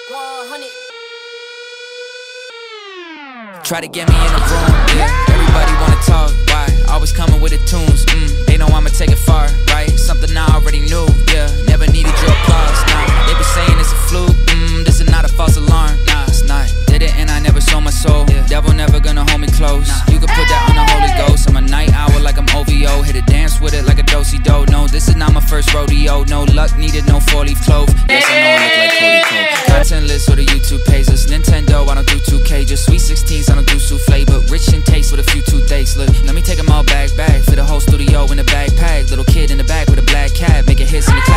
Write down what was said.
100. Try to get me in a room, yeah. Everybody wanna talk, why? Always coming with the tunes, they know I'ma take it far, right? Something I already knew, yeah. Never needed your applause, nah. They be saying it's a fluke, this is not a false alarm, nah, it's not. Did it and I never sold my soul, yeah. Devil never gonna hold me close, nah. You can put that on the Holy Ghost. I'm a night owl like I'm OVO. Hit a dance with it like a do-si-do. No, this is not my first rodeo. No luck needed, no four-leaf clove. Yes, I know I look like Cody Cole. Content list or the YouTube pages. Nintendo, I don't do 2K. Just sweet 16s, I don't do souffle. But rich in taste with a few toothaches. Look, let me take them all bag. For the whole studio in a backpack. Little kid in the back with a black cat. Making hits in the